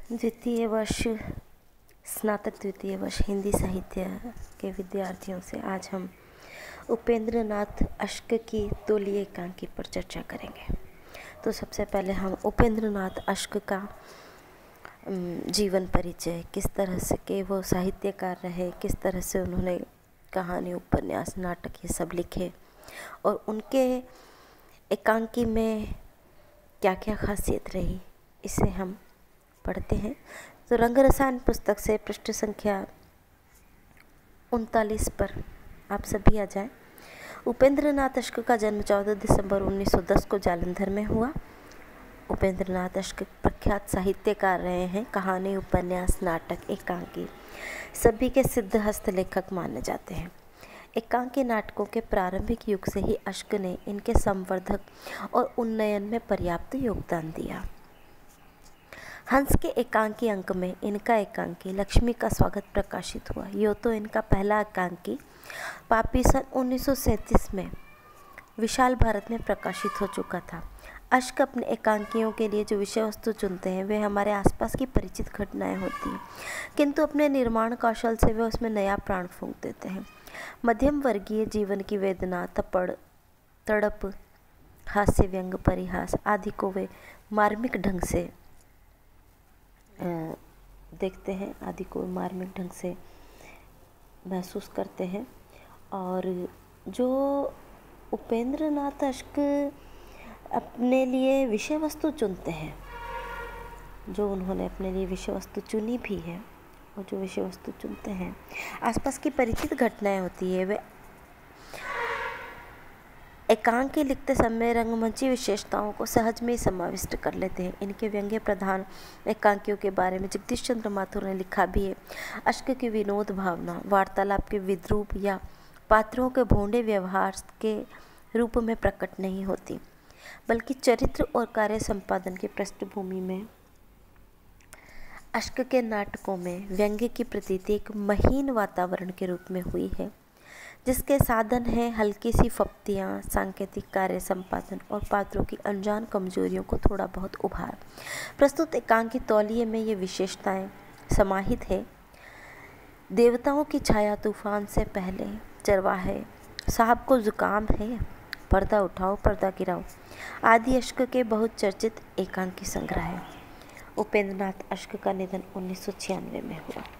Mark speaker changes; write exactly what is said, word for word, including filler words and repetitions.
Speaker 1: द्वितीय वर्ष स्नातक द्वितीय वर्ष हिंदी साहित्य के विद्यार्थियों से आज हम उपेंद्र नाथ अश्क की तोलिए एकांकी पर चर्चा करेंगे। तो सबसे पहले हम उपेंद्र नाथ अश्क का जीवन परिचय, किस तरह से के वो साहित्यकार रहे, किस तरह से उन्होंने कहानी, उपन्यास, नाटक ये सब लिखे और उनके एकांकी में क्या क्या खासियत रही, इसे हम पढ़ते हैं। तो रंग रसायन पुस्तक से पृष्ठ संख्या उनतालीस पर आप सभी आ जाएं। उपेंद्र नाथ अश्क का जन्म चौदह दिसंबर उन्नीस सौ दस को जालंधर में हुआ। उपेंद्र नाथ अश्क प्रख्यात साहित्यकार रहे हैं। कहानी, उपन्यास, नाटक, एकांकी सभी के सिद्ध हस्त लेखक माने जाते हैं। एकांकी नाटकों के प्रारंभिक युग से ही अश्क ने इनके संवर्धक और उन्नयन में पर्याप्त योगदान दिया। हंस के एकांकी अंक में इनका एकांकी लक्ष्मी का स्वागत प्रकाशित हुआ। यो तो इनका पहला एकांकी पापी सन उन्नीस सौ सैंतीस में विशाल भारत में प्रकाशित हो चुका था। अश्क अपने एकांकियों के लिए जो विषय वस्तु चुनते हैं वे हमारे आसपास की परिचित घटनाएं होती हैं, किंतु अपने निर्माण कौशल से वे उसमें नया प्राण फूंक देते हैं। मध्यम वर्गीय जीवन की वेदना, तपड़, तड़प, हास्य, व्यंग, परिहास आदि को वे मार्मिक ढंग से देखते हैं, आदि को मार्मिक ढंग से महसूस करते हैं। और जो उपेंद्र नाथ अश्क अपने लिए विषय वस्तु चुनते हैं, जो उन्होंने अपने लिए विषय वस्तु चुनी भी है और जो विषय वस्तु चुनते हैं आसपास की परिचित घटनाएं होती है, वे एकांकी लिखते समय रंगमंची विशेषताओं को सहज में ही समाविष्ट कर लेते हैं। इनके व्यंग्य प्रधान एकांकियों के बारे में जगदीश चंद्र माथुर ने लिखा भी है। अश्क की विनोद भावना वार्तालाप के विद्रूप या पात्रों के भोंडे व्यवहार के रूप में प्रकट नहीं होती, बल्कि चरित्र और कार्य संपादन की पृष्ठभूमि में। अश्क के नाटकों में व्यंग्य की प्रतीति एक महीन वातावरण के रूप में हुई है, जिसके साधन है हल्की सी फप्तियाँ, सांकेतिक कार्य संपादन और पात्रों की अनजान कमजोरियों को थोड़ा बहुत उभार। प्रस्तुत एकांकी तौलिए में ये विशेषताएं समाहित है। देवताओं की छाया, तूफान से पहले, चरवाहे, साहब को जुकाम है, पर्दा उठाओ, पर्दा गिराओ आदि अश्क के बहुत चर्चित एकांकी संग्रह है। उपेंद्र नाथ अश्क का निधन उन्नीस सौ छियानवे में हुआ।